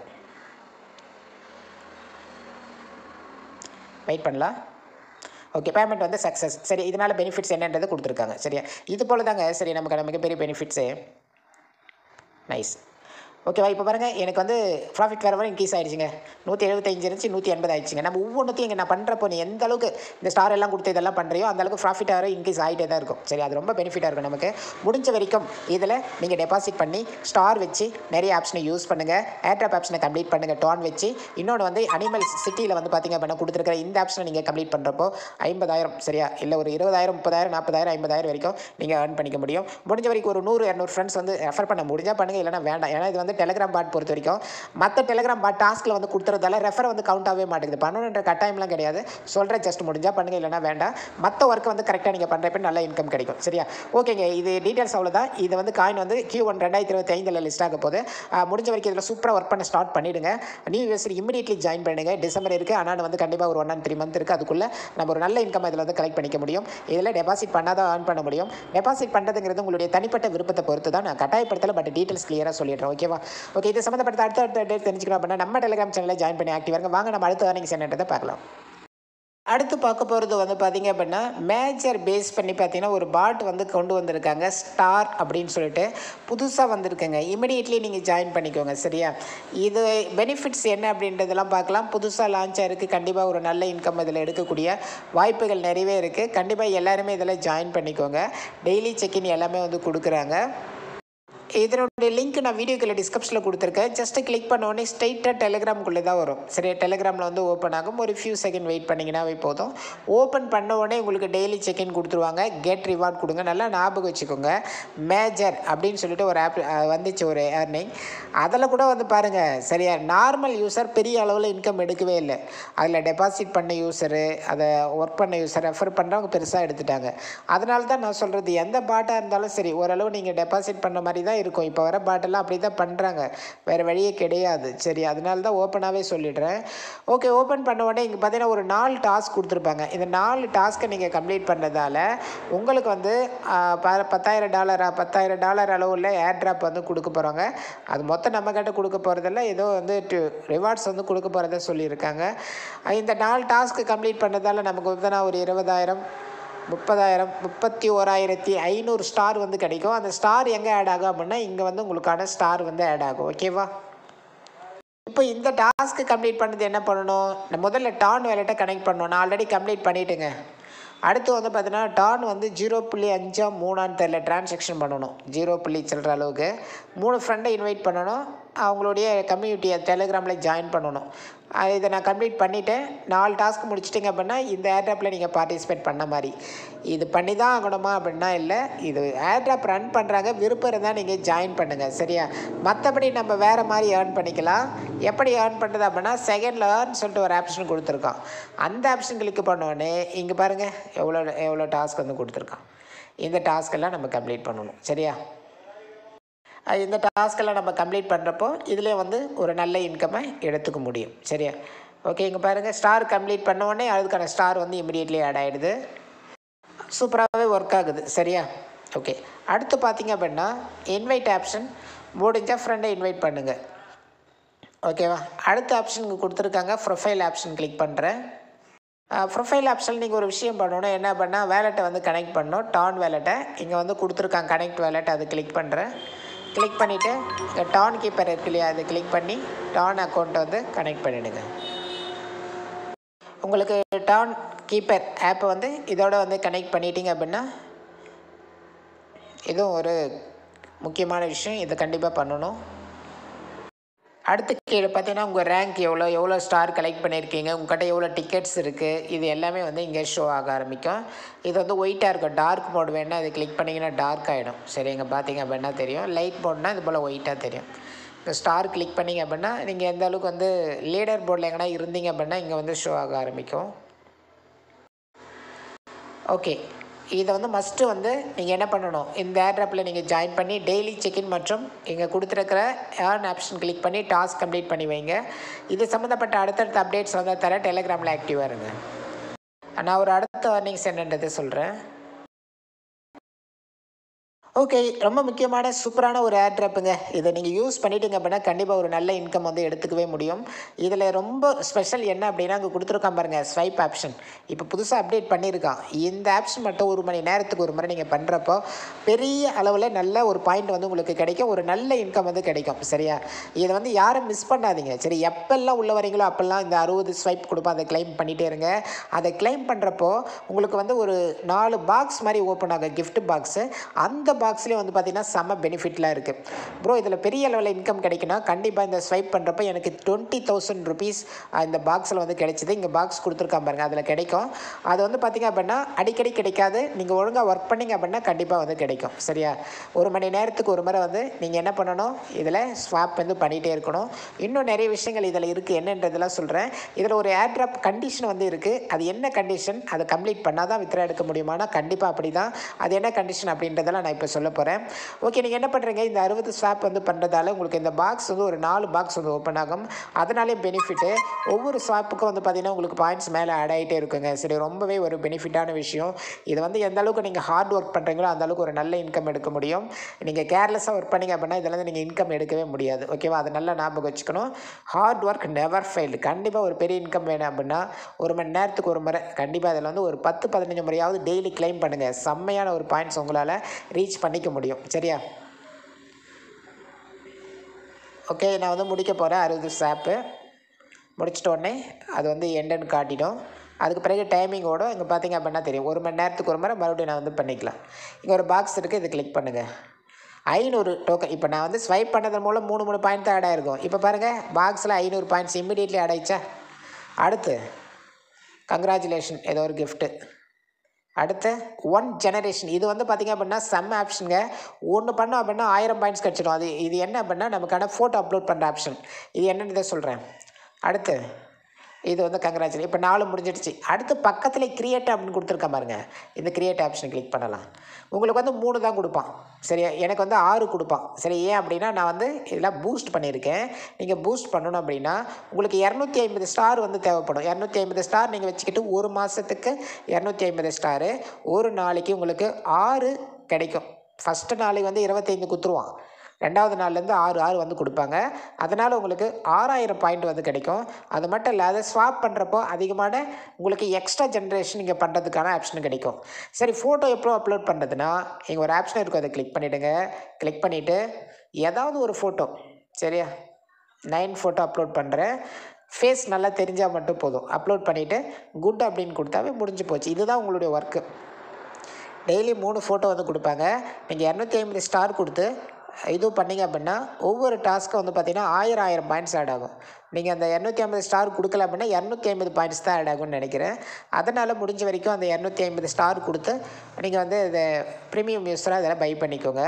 வெயிட் பண்ணலாம். ஓகே, பேமெண்ட் வந்து சக்ஸஸ். சரி, இதனால் பெனிஃபிட்ஸ் என்னன்றது கொடுத்துருக்காங்க. சரியா, இது போல் தாங்க. சரி, நமக்கு மிகப்பெரிய பெனிஃபிட்ஸு. நைஸ். ஓகேவா, இப்போ பாருங்கள் எனக்கு வந்து ப்ராஃபிட் வேறு இன்க்ரீஸ் ஆகிடுச்சிங்க. 175 இருந்துச்சு, 180 ஆகிடுச்சிங்க. நம்ம ஒவ்வொன்றுத்தையும் இங்கே நான் பண்ணுறப்போ நீ எந்த அளவுக்கு இந்த ஸ்டார் எல்லாம் கொடுத்து இதெல்லாம் பண்ணுறியோ அந்த அளவுக்கு ப்ராஃபிட் வேறு இன்க்ரீஸ் ஆகிட்டே தான் இருக்கும். சரி, அது ரொம்ப பெனிஃபிட்டாக இருக்கும் நமக்கு. முடிஞ்ச வரைக்கும் இதில் நீங்கள் டெபாசிட் பண்ணி ஸ்டார் வச்சு நிறைய ஆப்ஷனை யூஸ் பண்ணுங்கள். ஏர்ட்ராப் ஆப்ஷனை கம்ப்ளீட் பண்ணுங்கள் டான் வச்சு. இன்னொன்று வந்து அனிமல் சிட்டியில் வந்து பார்த்திங்க அப்படின்னா கொடுத்துருக்கிற இந்த ஆப்ஷனை நீங்கள் கம்ப்ளீட் பண்ணுறப்போ 50,000 சரியா, இல்லை ஒரு 20,000, 30,000, 40,000, 50,000 வரைக்கும் நீங்கள் ஏர்ன் பண்ணிக்க முடியும். முடிஞ்ச வரைக்கும் ஒரு 100-200 ஃப்ரெண்ட்ஸ் வந்து ரெஃபர் பண்ண முடிஞ்சால் பண்ணுங்கள், இல்லைனா வேண்டாம். ஏன்னா இது வந்து டெலிகிராம் பாட் பொறுத்த வரைக்கும் மற்ற டெலிகிராம் பாட் டாஸ்கில் வந்து கொடுத்துறதால ரெஃபர் வந்து கவுண்ட் ஆகவே மாட்டேங்குது. பண்ணணுன்ற கட்டாயம்லாம் கிடையாது. சொல்கிற ஜஸ்ட் முடிஞ்சால் பண்ணுங்கள், இல்லைனா வேண்டாம். மற்ற ஒர்க்கு வந்து கரெக்டாக நீங்கள் பண்ணுறப்ப நல்ல இன்கம் கிடைக்கும். சரியா, ஓகேங்க. இது டீட்டெயில்ஸ் அவ்வளோதான். இது வந்து காயின் வந்து Q1 2025 லிஸ்ட் ஆக போது. முடிஞ்ச வரைக்கும் இதில் சூப்பராக ஒர்க் பண்ண ஸ்டார்ட் பண்ணிவிடுங்க. நியூ இயர்ஸ் இமிடியட்லி ஜாயின் பண்ணுங்க. டிசம்பர் இருக்குது, ஆனால் வந்து கண்டிப்பாக ஒரு 1 and 3 month இருக்குது. அதுக்குள்ளே நம்ம ஒரு நல்ல இன்கம் இதில் வந்து கலெக்ட் பண்ணிக்க முடியும். இதில் டெபாசிட் பண்ணாதான் ஏர்ன் பண்ண முடியும். டெபாசிட் பண்ணுறதுங்கிறது உங்களுடைய தனிப்பட்ட விருப்பத்தை பொறுத்து தான். நான் கட்டாயப்படுத்தலை, பட் டீட்டெயில்ஸ் கிளியராக சொல்லிடுறேன். ஓகேவா? ஓகே, இது சம்மந்தப்பட்ட அடுத்த டேட் தெரிஞ்சுக்கணும் அப்படின்னா நம்ம டெலிகிராம் சேனலில் ஜாயின் பண்ணி ஆக்டிவாக இருங்க. வாங்க நம்ம அடுத்த ஏர்னிங்ஸ் என்னன்றதை பார்க்கலாம். அடுத்து பார்க்க போகிறது வந்து பார்த்திங்க அப்படின்னா மேஜர் பேஸ் பண்ணி பார்த்திங்கன்னா ஒரு பாட் வந்து கொண்டு வந்திருக்காங்க. ஸ்டார் அப்படின்னு சொல்லிட்டு புதுசாக வந்திருக்குங்க. இமிடியேட்லி நீங்கள் ஜாயின் பண்ணிக்கோங்க. சரியா, இது பெனிஃபிட்ஸ் என்ன அப்படின்றதெல்லாம் பார்க்கலாம். புதுசாக லான்ச் ஆகிருக்கு. கண்டிப்பாக ஒரு நல்ல இன்கம் இதில் எடுக்கக்கூடிய வாய்ப்புகள் நிறையவே இருக்குது. கண்டிப்பாக எல்லாருமே இதில் ஜாயின் பண்ணிக்கோங்க. டெய்லி செக்இன் எல்லாமே வந்து கொடுக்குறாங்க. இதனுடைய லிங்க் நான் வீடியோக்குள்ள டிஸ்கிரிப்ஷனில் கொடுத்துருக்கேன். ஜஸ்ட்டு கிளிக் பண்ண உடனே ஸ்ட்ரைட்டாக டெலிகிராமுக்குள்ளே தான் வரும். சரி, டெலிகிராமில் வந்து ஓப்பன் ஆகும். ஒரு ஃபியூ செகண்ட் வெயிட் பண்ணிங்கன்னாவே போதும். ஓப்பன் பண்ண உடனே உங்களுக்கு டெய்லி செக்இன் கொடுத்துருவாங்க. கெட் ரிவார்ட் கொடுங்க. நல்லா ஞாபகம் வச்சுக்கோங்க. மேஜர் அப்படின்னு சொல்லிட்டு ஒரு ஆப் வந்துச்சு, ஒரு ஏர்னிங். அதில் கூட வந்து பாருங்கள். சரியா, நார்மல் யூஸர் பெரிய அளவில் இன்கம் எடுக்கவே இல்லை. அதில் டெபாசிட் பண்ண யூஸரு, அதை ஒர்க் பண்ண யூஸர், ரெஃபர் பண்ணுறவங்க பெருசாக எடுத்துட்டாங்க. அதனால தான் நான் சொல்கிறது, எந்த பாட்டாக இருந்தாலும் சரி ஓரளவு நீங்கள் டெபாசிட் பண்ண மாதிரி தான் இருக்கும். இப்போ வர பாட்டெல்லாம் அப்படி தான் பண்ணுறாங்க, வேறு வழியே கிடையாது. சரி, அதனால தான் ஓப்பனாகவே சொல்லிடுறேன். ஓகே, ஓப்பன் பண்ண உடனே இங்கே பார்த்தீங்கன்னா ஒரு 4 டாஸ்க் கொடுத்துருப்பாங்க. இந்த 4 டாஸ்க்கை நீங்கள் கம்ப்ளீட் பண்ணுறதால உங்களுக்கு வந்து $10,000 அளவில் ஏர் ட்ராப் வந்து கொடுக்க போகிறாங்க. அது மொத்தம் நம்மக்கிட்ட கொடுக்க போகிறதில்ல, ஏதோ வந்து ரிவார்ட்ஸ் வந்து கொடுக்க போகிறத சொல்லியிருக்காங்க. இந்த 4 டாஸ்க்கு கம்ப்ளீட் பண்ணதால் நமக்கு வந்து ஒரு 20,000, 30,000, 31,500 ஸ்டார் வந்து கிடைக்கும். அந்த ஸ்டார் எங்கே ஆட் ஆகும் அப்படின்னா இங்கே வந்து உங்களுக்கான ஸ்டார் வந்து ஆட் ஆகும். ஓகேவா? இப்போ இந்த டாஸ்க்கு கம்ப்ளீட் பண்ணது என்ன பண்ணணும், முதல்ல டான் வேலெட்டை கனெக்ட் பண்ணணும். நான் ஆல்ரெடி கம்ப்ளீட் பண்ணிவிட்டுங்க. அடுத்து வந்து பார்த்தீங்கன்னா டான் வந்து 0.53 தெரியல டிரான்சாக்ஷன் பண்ணணும். 0 சொல்கிற அளவுக்கு 3 ஃப்ரெண்டை இன்வைட் பண்ணணும். அவங்களுடைய கம்யூனிட்டியை டெலிகிராமில் ஜாயின் பண்ணணும். இதை நான் கம்ப்ளீட் பண்ணிவிட்டேன். 4 டாஸ்க் முடிச்சிட்டிங்க அப்படின்னா இந்த ஏர்ட்ராப்பில் நீங்கள் பார்ட்டிசிபேட் பண்ண மாதிரி. இது பண்ணி தான் ஆகணுமா அப்படின்னா இல்லை, இது ஏர்ட்ராப் ரன் பண்ணுறாங்க, விருப்பம் இருந்தால் நீங்கள் ஜாயின் பண்ணுங்கள். சரியா? மற்றபடி நம்ம வேறு மாதிரி ஏர்ன் பண்ணிக்கலாம். எப்படி ஏர்ன் பண்ணுறது அப்படின்னா செகண்டில் ஏர்ன் சொல்லிட்டு ஒரு ஆப்ஷன் கொடுத்துருக்கான். அந்த ஆப்ஷன் கிளிக் பண்ணோடனே இங்கே பாருங்கள் எவ்வளோ டாஸ்க் வந்து கொடுத்துருக்கான். இந்த டாஸ்க்கெல்லாம் நம்ம கம்ப்ளீட் பண்ணணும். சரியா? இந்த டாஸ்க்கெல்லாம் நம்ம கம்ப்ளீட் பண்ணுறப்போ இதிலே வந்து ஒரு நல்ல இன்கம்மை எடுத்துக்க முடியும். சரியா? ஓகே, இங்கே பாருங்கள் ஸ்டார் கம்ப்ளீட் பண்ண உடனே அதுக்கான ஸ்டார் வந்து இமிடியேட்லி ஆட் ஆகிடுது. சூப்பராகவே ஒர்க் ஆகுது. சரியா? ஓகே, அடுத்து பார்த்திங்க அப்படின்னா இன்வைட் ஆப்ஷன் முடிஞ்சால் ஃப்ரெண்டை இன்வைட் பண்ணுங்கள். ஓகேவா? அடுத்த ஆப்ஷனுக்கு கொடுத்துருக்காங்க ப்ரொஃபைல் ஆப்ஷன் கிளிக் பண்ணுறேன். ப்ரொஃபைல் ஆப்ஷன் நீங்கள் ஒரு விஷயம் பண்ணணும். என்ன பண்ணால் வேலெட்டை வந்து கனெக்ட் பண்ணணும். டான் வேலெட்டை இங்கே வந்து கொடுத்துருக்காங்க கனெக்ட் வேலெட், அது கிளிக் பண்ணுறேன். கிளிக் பண்ணிவிட்டு இங்கே டான் கீப்பர் இருக்கு இல்லையா, அதை கிளிக் பண்ணி டான் அக்கௌண்ட்டை வந்து கனெக்ட் பண்ணிவிடுங்க. உங்களுக்கு டான் கீப்பர் ஆப்பை வந்து இதோட வந்து கனெக்ட் பண்ணிட்டீங்க அப்படின்னா இதுவும் ஒரு முக்கியமான விஷயம், இதை கண்டிப்பாக பண்ணணும். அடுத்து கீழே பார்த்தீங்கன்னா உங்கள் ரேங்க் எவ்வளோ ஸ்டார் கலெக்ட் பண்ணியிருக்கீங்க, உங்கள்கிட்ட எவ்வளோ டிக்கெட்ஸ் இருக்குது, இது எல்லாமே வந்து இங்கே ஷோ ஆக ஆரம்பிக்கும். இது வந்து ஒயிட்டாக இருக்கும். டார்க் மோட் வேணால் அது கிளிக் பண்ணிங்கன்னா டார்க் ஆகிடும். சரி, இங்கே பார்த்தீங்க அப்படின்னா தெரியும். லைட் மோட்னால் இது போல் ஒயிட்டாக தெரியும். இந்த ஸ்டார் கிளிக் பண்ணிங்க அப்படின்னா நீங்கள் எந்த அளவுக்கு வந்து லீடர் போர்டில் எங்கன்னா இருந்தீங்க அப்படின்னா இங்கே வந்து ஷோ ஆக ஆரம்பிக்கும். ஓகே, இதை வந்து மஸ்ட்டு வந்து நீங்கள் என்ன பண்ணணும், இந்த ஏர்ட்ராப்பில் நீங்கள் ஜாயின் பண்ணி டெய்லி செக்இன் மற்றும் இங்கே கொடுத்துருக்கிற ஏர்ன் ஆப்ஷன் கிளிக் பண்ணி டாஸ்க் கம்ப்ளீட் பண்ணி வைங்க. இது சம்மந்தப்பட்ட அடுத்தடுத்த அப்டேட்ஸ் வந்து தர டெலிகிராமில் ஆக்டிவாக இருங்க. நான் ஒரு அடுத்த ஏர்னிங்ஸ் என்னன்றதை சொல்கிறேன். ஓகே, ரொம்ப முக்கியமான சூப்பரான ஒரு ஏர்ட்ராப்புங்க. இதை நீங்கள் யூஸ் பண்ணிட்டீங்க அப்படின்னா கண்டிப்பாக ஒரு நல்ல இன்கம் வந்து எடுத்துக்கவே முடியும். இதில் ரொம்ப ஸ்பெஷல் என்ன அப்படின்னா அங்கே கொடுத்துருக்கான் பாருங்கள் ஸ்வைப் ஆப்ஷன். இப்போ புதுசாக அப்டேட் பண்ணியிருக்கான். இந்த ஆப்ஷன் மட்டும் 1 மணி நேரத்துக்கு ஒரு முறை நீங்கள் பண்ணுறப்போ பெரிய அளவில் நல்ல ஒரு பாயிண்ட் வந்து உங்களுக்கு கிடைக்கும், ஒரு நல்ல இன்கம் வந்து கிடைக்கும். சரியா? இதை வந்து யாரும் மிஸ் பண்ணாதீங்க. சரி, எப்பெல்லாம் உள்ள வரீங்களோ அப்போல்லாம் இந்த 60 ஸ்வைப் கொடுப்போம், அதை கிளைம் பண்ணிகிட்டே இருங்க. அதை கிளைம் பண்ணுறப்போ உங்களுக்கு வந்து ஒரு 4 பாக்ஸ் மாதிரி ஓப்பன் ஆகும், கிஃப்ட் பாக்ஸு. அந்த பாக்ஸ்லேயே வந்து பார்த்தீங்கன்னா செம்ம பெனிஃபிட்லாம் இருக்குது. ப்ரோ, இதில் பெரிய அளவில் இன்கம் கிடைக்குன்னா கண்டிப்பாக இந்த ஸ்வைப் பண்ணுறப்ப எனக்கு 20,000 ருபீஸ் இந்த பாக்ஸில் வந்து கிடைச்சிது. இங்கே பாக்ஸ் கொடுத்துருக்கான் பாருங்கள், அதில் கிடைக்கும். அது வந்து பார்த்திங்க அப்படின்னா அடிக்கடி கிடைக்காது. நீங்கள் ஒழுங்காக ஒர்க் பண்ணிங்க அப்படின்னா கண்டிப்பாக வந்து கிடைக்கும். சரியா? 1 மணி நேரத்துக்கு ஒரு முறை வந்து நீங்கள் என்ன பண்ணணும், இதில் ஸ்வாப் வந்து பண்ணிகிட்டே இருக்கணும். இன்னும் நிறைய விஷயங்கள் இதில் இருக்குது, என்னன்றதெல்லாம் சொல்கிறேன். இதில் ஒரு ஏர்ட்ராப் கண்டிஷன் வந்து இருக்குது. அது என்ன கண்டிஷன், அதை கம்ப்ளீட் பண்ணால் தான் வித்ரா எடுக்க முடியுமானா கண்டிப்பாக அப்படி தான். அது என்ன கண்டிஷன் அப்படின்றதெல்லாம் நான் இப்போ சொல்ல போகிறேன். ஓகே, நீங்கள் என்ன பண்ணுறீங்க, இந்த 60 ஸ்வாப் வந்து பண்ணுறதால உங்களுக்கு இந்த பாக்ஸ் வந்து ஒரு 4 பாக்ஸ் வந்து ஓப்பன் ஆகும். அதனாலே பெனிஃபிட்டு. ஒவ்வொரு ஸ்வாப்புக்கும் வந்து பார்த்திங்கன்னா உங்களுக்கு பாயிண்ட்ஸ் மேலே ஆட் ஆகிட்டே இருக்குங்க. சரி, ரொம்பவே ஒரு பெனிஃபிட்டான விஷயம். இது வந்து எந்த அளவுக்கு நீங்கள் ஹார்ட் ஒர்க் பண்ணுறீங்களோ அந்த அளவுக்கு ஒரு நல்ல இன்கம் எடுக்க முடியும். நீங்கள் கேர்லெஸ்ஸாக ஒர்க் பண்ணிங்க அப்படின்னா இதில் நீங்கள் இன்கம் எடுக்கவே முடியாது. ஓகேவா? அதை நல்லா ஞாபகம் வச்சுக்கணும். Hard work never failed. கண்டிப்பாக ஒரு பெரிய இன்கம் வேணும் அப்படின்னா 1 மணி நேரத்துக்கு ஒரு முறை கண்டிப்பாக அதில் வந்து ஒரு 10-15 முறையாவது டெய்லி கிளைம் பண்ணுங்கள். செம்மையான ஒரு பாயிண்ட்ஸ் உங்களால் ரீச் பண்ணிக்க முடியும். சரியா? ஓகே, நான் வந்து முடிக்க போகிறேன். 60 ஸ்வாப்பு முடிச்சிட்ட உடனே அது வந்து எண்டுன்னு காட்டிடும். அதுக்கு பிறகு டைமிங்கோடு இங்கே பார்த்திங்க அப்படின்னா தெரியும். 1 மணி நேரத்துக்கு ஒரு முறை மறுபடியும் நான் வந்து பண்ணிக்கலாம். இங்கே ஒரு பாக்ஸ் இருக்குது, இது கிளிக் பண்ணுங்கள். 500 டோக்கன். இப்போ நான் வந்து ஸ்வைப் பண்ணதன் மூலம் 3 பாயிண்ட் தான் ஆட் ஆகிருக்கும். இப்போ பாருங்கள் பாக்ஸில் 500 பாயிண்ட்ஸ் இம்மிடியேட்லி ஆட் ஆகிடுச்சா. அடுத்து கங்க்ராச்சுலேஷன், ஏதோ ஒரு கிஃப்ட்டு. அடுத்து 1 ஜெனரேஷன். இது வந்து பார்த்திங்க அப்படின்னா செம்ம ஆப்ஷனுங்க. ஒன்று பண்ணோம் அப்படின்னா 1000 பாயிண்ட்ஸ் கிடச்சிடும். இது என்ன அப்படின்னா நமக்கான ஃபோட்டோ அப்லோட் பண்ணுற ஆப்ஷன். இது என்னன்னு சொல்கிறேன். அடுத்து இது வந்து கங்க்ராச்சுலேஷன். இப்போ 4 முடிஞ்சிடுச்சு. அடுத்து பக்கத்தில் கிரியேட் அப்படின்னு கொடுத்துருக்க பாருங்க. இந்த கிரியேட் ஆப்ஷன் கிளிக் பண்ணலாம். உங்களுக்கு வந்து 3 தான் கொடுப்பான். சரியா, எனக்கு வந்து 6 கொடுப்பான். சரி, ஏன் அப்படின்னா நான் வந்து இதெல்லாம் பூஸ்ட் பண்ணியிருக்கேன். நீங்கள் பூஸ்ட் பண்ணணும் அப்படின்னா உங்களுக்கு 250 ஸ்டார் வந்து தேவைப்படும். 250 ஸ்டார் நீங்கள் வச்சுக்கிட்டு ஒரு மாதத்துக்கு 250 ஸ்டாரு, ஒரு நாளைக்கு உங்களுக்கு 6 கிடைக்கும். ஃபஸ்ட்டு நாளைக்கு வந்து 25 குத்துருவான். 2வது நாள்லேருந்து 6 வந்து கொடுப்பாங்க. அதனால் உங்களுக்கு 6000 பாயிண்ட் வந்து கிடைக்கும். அது மட்டும் இல்லாத ஸ்வாப் பண்ணுறப்போ அதிகமான உங்களுக்கு எக்ஸ்ட்ரா ஜென்ரேஷன் நீங்கள் பண்ணுறதுக்கான ஆப்ஷன் கிடைக்கும். சரி, ஃபோட்டோ எப்போ அப்லோட் பண்ணுறதுன்னா இங்கே ஒரு ஆப்ஷன் இருக்கும், அதை கிளிக் பண்ணிவிடுங்க. கிளிக் பண்ணிவிட்டு ஏதாவது ஒரு ஃபோட்டோ, சரியா, 9 ஃபோட்டோ அப்லோட் பண்ணுறேன். ஃபேஸ் நல்லா தெரிஞ்சால் மட்டும் போதும். அப்லோட் பண்ணிவிட்டு குட் அப்படின்னு கொடுத்தாவே முடிஞ்சு போச்சு. இதுதான் உங்களுடைய ஒர்க்கு. டெய்லி 3 ஃபோட்டோ வந்து கொடுப்பாங்க. நீங்கள் 250 ஸ்டார் கொடுத்து இதுவும் பண்ணிங்க அப்படின்னா ஒவ்வொரு டாஸ்க்கும் வந்து பார்த்திங்கன்னா 1000 பாயிண்ட்ஸ் ஆட் ஆகும். நீங்கள் அந்த 250 ஸ்டார் கொடுக்கல அப்படின்னா 250 பாயிண்ட்ஸ் தான் ஆட் ஆகும்னு நினைக்கிறேன். அதனால் முடிஞ்ச வரைக்கும் அந்த 250 ஸ்டார் கொடுத்து நீங்கள் வந்து இதை ப்ரீமியம் யூஸராக இதெல்லாம் பை பண்ணிக்கோங்க.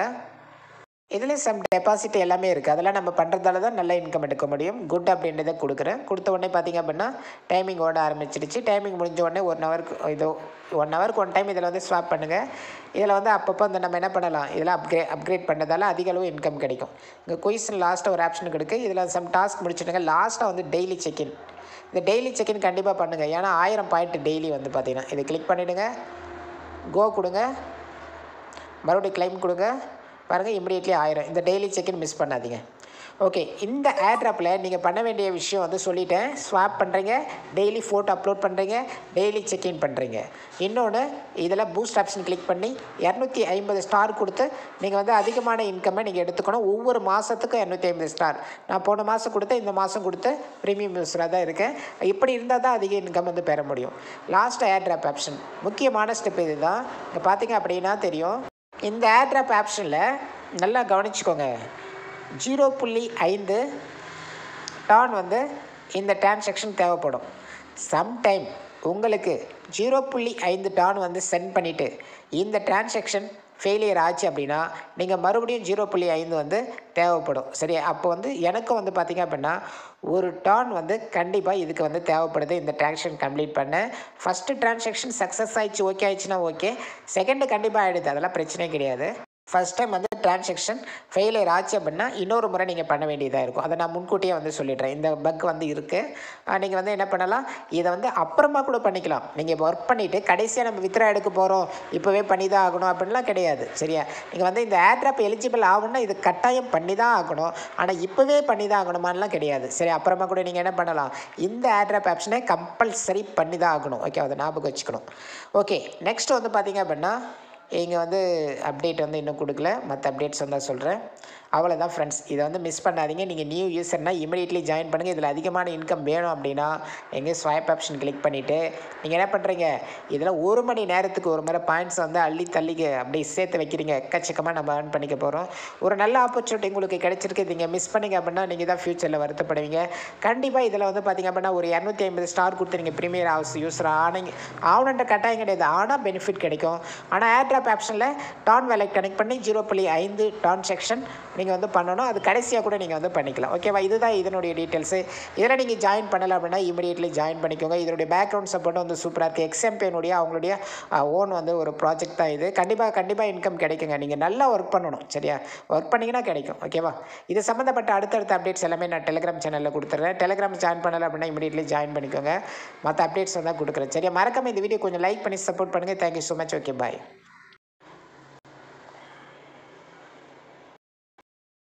இதில் சம் டெபாசிட் எல்லாமே இருக்குது. அதெல்லாம் நம்ம பண்ணுறதால தான் நல்ல இன்கம் எடுக்க முடியும். குட் அப்படின்றத கொடுக்குறேன். கொடுத்த உடனே பார்த்திங்க அப்படின்னா டைமிங் ஓட ஆரம்பிச்சிடுச்சு. டைமிங் முடிஞ்ச உடனே 1 ஹவருக்கு இதோ 1 ஹவருக்கு 1 டைம் இதில் வந்து ஸ்வாப் பண்ணுங்கள். இதில் வந்து அப்பப்போ வந்து நம்ம என்ன பண்ணலாம், இதெல்லாம் அப்கிரேட் பண்ணதால் அதிக அளவு இன்கம் கிடைக்கும். இங்கே கொய்சன் லாஸ்ட்டாக ஒரு ஆப்ஷன் இருக்குது. இதில் சம் டாஸ்க் முடிச்சுட்டுங்க. லாஸ்ட்டாக வந்து டெய்லி செக்இன். இந்த டெய்லி செக்இன் கண்டிப்பாக பண்ணுங்கள். ஏன்னா 1000 பாயிண்ட் டெய்லி வந்து பார்த்திங்கன்னா இதை கிளிக் பண்ணிவிடுங்க. கோ கொடுங்க, மறுபடியும் கிளைம் கொடுங்க. பாருங்கள், இமிடியேட்லி 1000. இந்த டெய்லி செக்இன் மிஸ் பண்ணாதீங்க. ஓகே, இந்த ஏர்ட்ராப்பில் நீங்கள் பண்ண வேண்டிய விஷயம் வந்து சொல்லிட்டேன். ஸ்வாப் பண்ணுறீங்க, டெய்லி ஃபோட்டோ அப்லோட் பண்ணுறீங்க, டெய்லி செக்இன் பண்ணுறீங்க. இன்னொன்று, இதில் பூஸ்ட் ஆப்ஷன் கிளிக் பண்ணி 250 ஸ்டார் கொடுத்து நீங்கள் வந்து அதிகமான இன்கம்மை நீங்கள் எடுத்துக்கணும். ஒவ்வொரு மாதத்துக்கும் 250 ஸ்டார். நான் போன மாதம் கொடுத்து இந்த மாதம் கொடுத்து ப்ரீமியம் யூஸராக தான் இருக்கேன். இப்படி இருந்தால் தான் அதிக இன்கம் வந்து பெற முடியும். லாஸ்ட் ஏர்ட்ராப் ஆப்ஷன் முக்கியமான ஸ்டெப் இது தான். இங்கே பார்த்தீங்க அப்படின்னா தெரியும். இந்த ஏர்ட்ராப் ஆப்ஷனில் நல்லா கவனிச்சுக்கோங்க. 0.5 டான் வந்து இந்த டிரான்சாக்ஷன் தேவைப்படும். சம்டைம் உங்களுக்கு 0.5 டான் வந்து சென்ட் பண்ணிவிட்டு இந்த டிரான்சாக்ஷன் ஃபெயிலியர் ஆச்சு அப்படின்னா நீங்கள் மறுபடியும் 0.5 வந்து தேவைப்படும். சரி, அப்போ வந்து எனக்கும் வந்து பார்த்திங்க அப்படின்னா 1 டான் வந்து கண்டிப்பாக இதுக்கு வந்து தேவைப்படுது இந்த டிரான்சாக்ஷன் கம்ப்ளீட் பண்ண. ஃபஸ்ட்டு டிரான்சாக்ஷன் சக்ஸஸ் ஆகிடுச்சு, ஓகே ஆயிடுச்சுன்னா ஓகே. செகண்டு கண்டிப்பாக ஆகிடுது, அதெல்லாம் பிரச்சனையே கிடையாது. ஃபஸ்ட் டைம் வந்து டிரான்சாக்ஷன் ஃபெயிலியர் ஆச்சு அப்படின்னா இன்னொரு முறை நீங்கள் பண்ண வேண்டியதாக இருக்கும். அதை நான் முன்கூட்டியே வந்து சொல்லிடுறேன். இந்த பக் வந்து இருக்குது. நீங்கள் வந்து என்ன பண்ணலாம், இதை வந்து அப்புறமா கூட பண்ணிக்கலாம். நீங்கள் ஒர்க் பண்ணிவிட்டு கடைசியாக நம்ம வித்ரா எடுக்க போகிறோம் இப்போவே பண்ணி தான் ஆகணும் அப்படின்லாம் கிடையாது. சரியா, நீங்கள் வந்து இந்த ஏர்ட்ராப் எலிஜிபிள் ஆகணும்னா இது கட்டாயம் பண்ணி தான் ஆகணும். ஆனால் இப்போவே பண்ணி தான் ஆகணுமான்லாம் கிடையாது. சரி, அப்புறமா கூட நீங்கள் என்ன பண்ணலாம், இந்த ஏர்ட்ராப் ஆப்ஷனை கம்பல்சரி பண்ணி தான் ஆகணும். ஓகே, அதை ஞாபகம் வச்சுக்கணும். ஓகே, நெக்ஸ்ட் வந்து பார்த்திங்க அப்படின்னா இங்கே வந்து அப்டேட் வந்து இன்னும் கொடுக்கல. மற்ற அப்டேட்ஸ் வந்து சொல்கிறேன். அவ்வளோதான் ஃப்ரெண்ட்ஸ். இதை வந்து மிஸ் பண்ணாதீங்க. நீங்கள் நியூ யூஸர்னால் இமீடியட்லி ஜாயின் பண்ணுங்கள். இதில் அதிகமான இன்கம் வேணும் அப்படின்னா எங்கே ஸ்வைப் ஆப்ஷன் கிளிக் பண்ணிவிட்டு நீங்கள் என்ன பண்ணுறீங்க, இதில் 1 மணி நேரத்துக்கு ஒரு முறை பாயிண்ட்ஸ் வந்து அள்ளி தள்ளிக்க அப்படி சேர்த்து வைக்கிறீங்க. எக்கச்சக்கமாக நம்ம ஏர்ன் பண்ணிக்க போகிறோம். ஒரு நல்ல ஆப்பர்ச்சுனிட்டி உங்களுக்கு கிடைச்சிருக்கு. நீங்கள் மிஸ் பண்ணிங்க அப்படின்னா நீங்கள் தான் ஃப்யூச்சரில் வருத்தப்படுவீங்க. கண்டிப்பாக இதில் வந்து பார்த்திங்க அப்படின்னா ஒரு 250 ஸ்டார் கொடுத்து நீங்கள் ப்ரீமியர் ஹவுஸ் யூஸர் ஆகணுன்ற கட்டாயம் கிடையாது. ஆனால் பெனிஃபிட் கிடைக்கும். ஆனால் ஏர்ட்ராப் ஆப்ஷனில் டான் வேலை கனெக்ட் பண்ணி 0.5 டிரான்சாக்ஷன் நீங்கள் வந்து பண்ணணும். அது கடைசியாக கூட நீங்கள் வந்து பண்ணிக்கலாம். ஓகேவா, இதுதான் இதனுடைய டீட்டெயில்ஸு. இதில் நீங்கள் ஜாயின் பண்ணலை அப்படின்னா இமீடியட்லி ஜாயின் பண்ணிக்கோங்க. இதனுடைய பேக்ரவுண்ட் சப்போர்ட் வந்து சூப்பராக இருக்குது. எக்ஸ்எம்பேனுடைய அவங்களுடைய ஓன் வந்து ஒரு ப்ராஜெக்ட் தான் இது. கண்டிப்பாக இன்கம் கிடைக்குங்க. நீங்கள் நல்லா ஒர்க் பண்ணணும். சரியா, ஒர்க் பண்ணிங்கன்னா கிடைக்கும். ஓகேவா, இது சம்மந்தப்பட்ட அடுத்தடுத்த அப்டேட்ஸ் எல்லாமே நான் டெலிகிராம் சேனலில் கொடுத்துட்றேன். டெலிகிராம் ஜாயின் பண்ணலை அப்படின்னா இமீடியட்லி ஜாயின் பண்ணிக்கோங்க. மற்ற அப்டேட்ஸ் வந்து கொடுக்குறேன். சரியா, மறக்காம இந்த வீடியோ கொஞ்சம் லைக் பண்ணி சப்போர்ட் பண்ணுங்கள். Thank you so much. ஓகே, பாய்.